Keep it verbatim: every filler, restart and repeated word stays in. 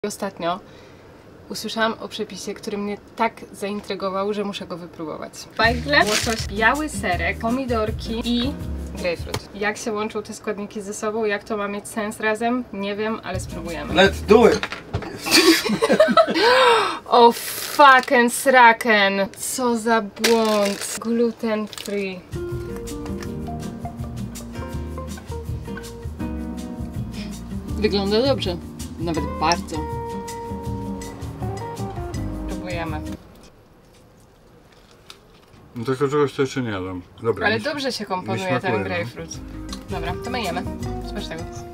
Ostatnio usłyszałam o przepisie, który mnie tak zaintrygował, że muszę go wypróbować. Bajgle, łosoś, biały serek, pomidorki i grapefruit. Jak się łączą te składniki ze sobą, jak to ma mieć sens razem, nie wiem, ale spróbujemy. Let's do it! O fucking sraken! Co za błąd! Gluten free. Wygląda dobrze. Nawet bardzo. Próbujemy. No tylko czegoś to jeszcze nie jadam. Dobra. Ale mi, dobrze się komponuje smakuje, ten no. grapefruit. Dobra, to my jemy. Smacznego.